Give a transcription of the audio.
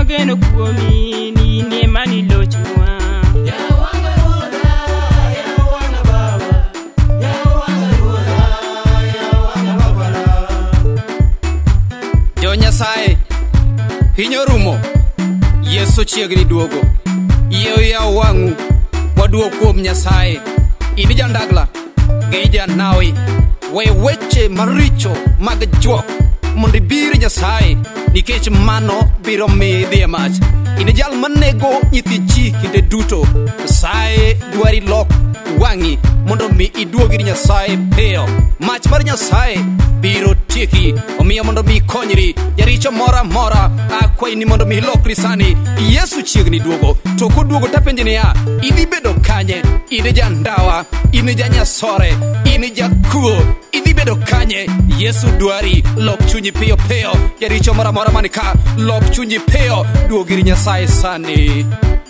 wageno kuomi ni nie mani lochwa. Jo Nyasaye hinyo rumo, Yesu chiegni duogo. Yeo yaw wang'u waduog kuom Nyasaye. Ini jandagla gi janawi, we weche maricho mag juok mondo ibir Nyasaye, nikech mano biro midhi e mach. Ini jal manego nyithi chi kinde duto, Nyasaye dwari lok wang'i mondo mi iduog ir Nyasaye piyo. Mach mar Nyasaye biro tieki, omiyo mondo mi ikonyri. Jaricho mora mora akwayi ni mondo mi ilokri sani, Yesu chiegni duogo. To koduogo tapenji niya, idhi bedo kanye? Ini jandawa, ini janyasore, ini jakuo, idhi bedo kanye? Yesu dwari lok chunyi piyo piyo. Jaricho mora mora manika, lok chunyi piyo, duog ir Nyasaye sani.